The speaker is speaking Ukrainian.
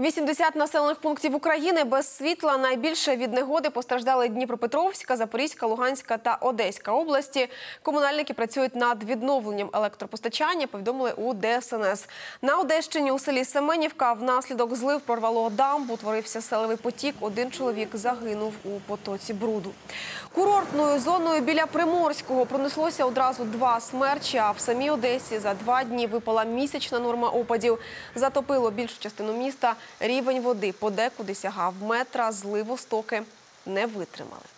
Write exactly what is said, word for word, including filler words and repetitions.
вісімдесят населених пунктів України без світла. Найбільше від негоди постраждали Дніпропетровська, Запорізька, Луганська та Одеська області. Комунальники працюють над відновленням електропостачання, повідомили у Де Ес Ен Ес. На Одещині у селі Семенівка внаслідок злив прорвало дамбу, утворився селевий потік. Один чоловік загинув у потоці бруду. Курортною зоною біля Приморського пронеслося одразу два смерчі, а в самій Одесі за два дні випала місячна норма опадів. Затопило більшу частину міста. Рівень води подекуди сягав метра, зливостоки не витримали.